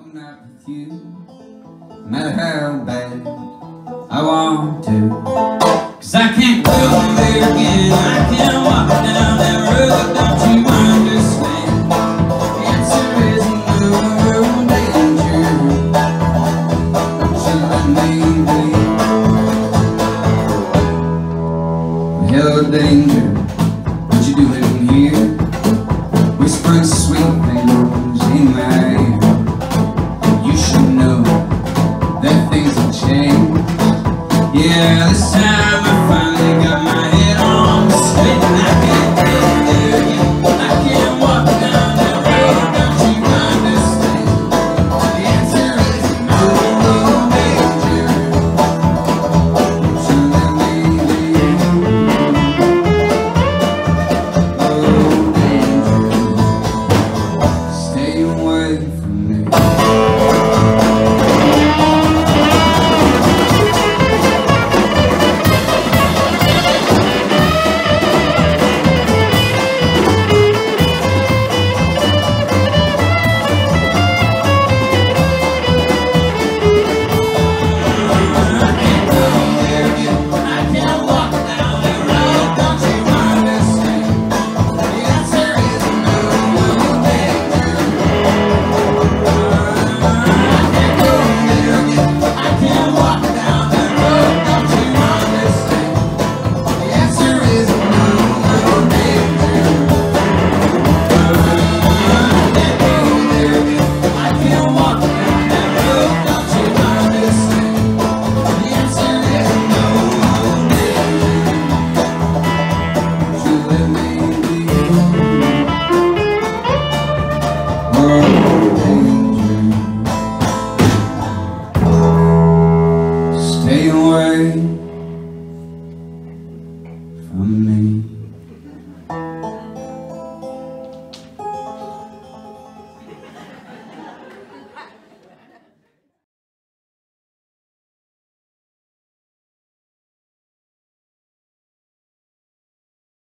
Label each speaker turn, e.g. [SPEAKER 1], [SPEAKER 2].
[SPEAKER 1] night with you, no matter how bad I want to. 'Cause I can't go there again, I can't walk down that road, don't you understand? The answer is no danger, don't you let me be. Hello danger, what you doing here? Whispering sweet things in my ear. You should know that things have changed. Yeah, this time I finally got my head on straight. And I can't go there again, I can't walk down that road, don't you understand? The answer is no danger, don't you let me leave. Oh danger, stay away from me. Stay away from me.